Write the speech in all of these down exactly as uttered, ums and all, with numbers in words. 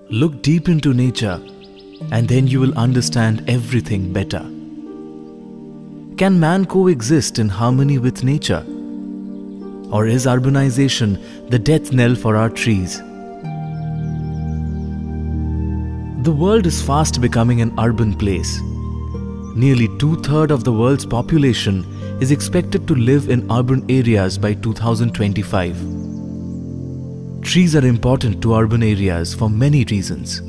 Look deep into nature and then you will understand everything better. Can man coexist in harmony with nature? Or is urbanization the death knell for our trees? The world is fast becoming an urban place. Nearly two-thirds of the world's population is expected to live in urban areas by two thousand twenty-five. Trees are important to urban areas for many reasons.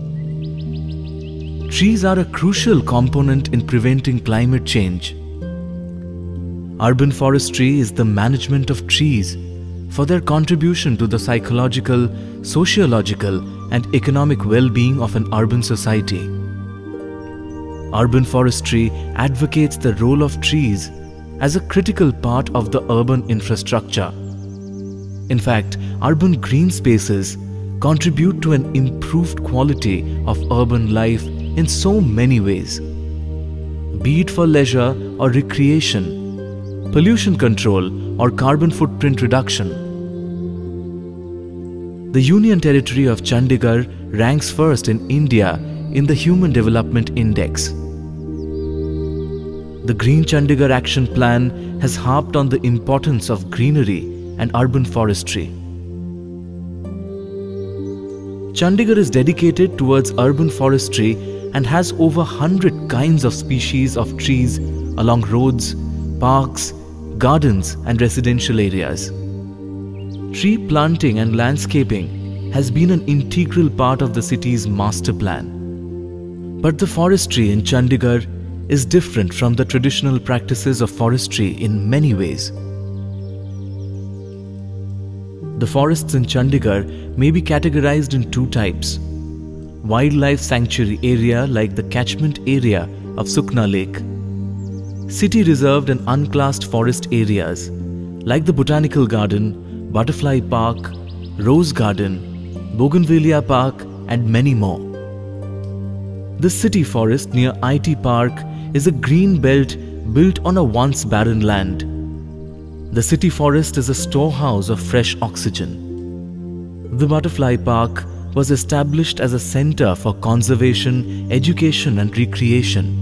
Trees are a crucial component in preventing climate change. Urban forestry is the management of trees for their contribution to the psychological, sociological, and economic well-being of an urban society. Urban forestry advocates the role of trees as a critical part of the urban infrastructure. In fact, urban green spaces contribute to an improved quality of urban life in so many ways. Be it for leisure or recreation, pollution control or carbon footprint reduction. The Union Territory of Chandigarh ranks first in India in the Human Development Index. The Green Chandigarh Action Plan has harped on the importance of greenery and urban forestry. Chandigarh is dedicated towards urban forestry and has over one hundred kinds of species of trees along roads, parks, gardens and residential areas. Tree planting and landscaping has been an integral part of the city's master plan. But the forestry in Chandigarh is different from the traditional practices of forestry in many ways. The forests in Chandigarh may be categorized in two types: wildlife sanctuary area like the catchment area of Sukna Lake, city reserved and unclassed forest areas like the Botanical Garden, Butterfly Park, Rose Garden, Bougainvillea Park and many more. The city forest near I T Park is a green belt built on a once barren land. The city forest is a storehouse of fresh oxygen. The Butterfly Park was established as a center for conservation, education and recreation.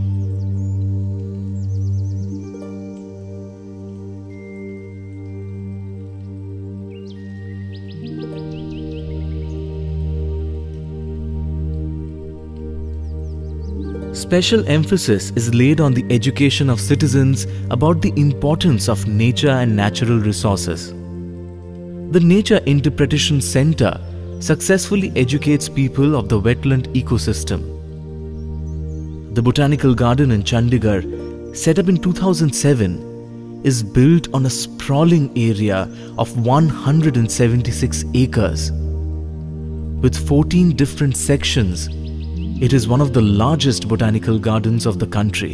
Special emphasis is laid on the education of citizens about the importance of nature and natural resources. The Nature Interpretation Center successfully educates people of the wetland ecosystem. The Botanical Garden in Chandigarh, set up in two thousand seven, is built on a sprawling area of one hundred seventy-six acres. With fourteen different sections, it is one of the largest botanical gardens of the country.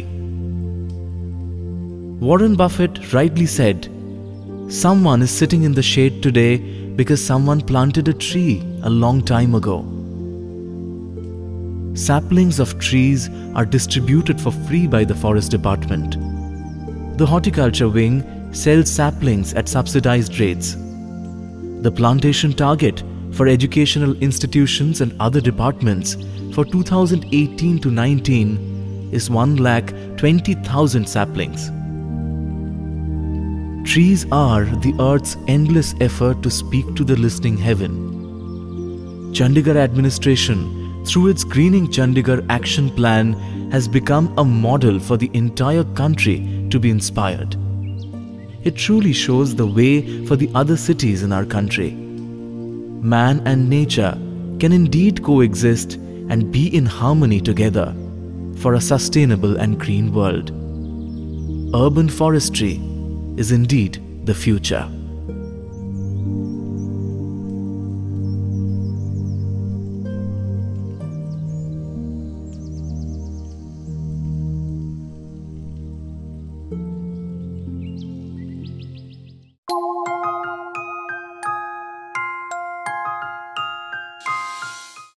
Warren Buffett rightly said, "Someone is sitting in the shade today because someone planted a tree a long time ago." Saplings of trees are distributed for free by the Forest Department. The Horticulture Wing sells saplings at subsidized rates. The plantation target for educational institutions and other departments for two thousand eighteen to nineteen is one lakh twenty thousand saplings. Trees are the earth's endless effort to speak to the listening heaven. Chandigarh administration, through its Greening Chandigarh Action Plan, has become a model for the entire country to be inspired. It truly shows the way for the other cities in our country. Man and nature can indeed coexist and be in harmony together for a sustainable and green world. Urban forestry is indeed the future.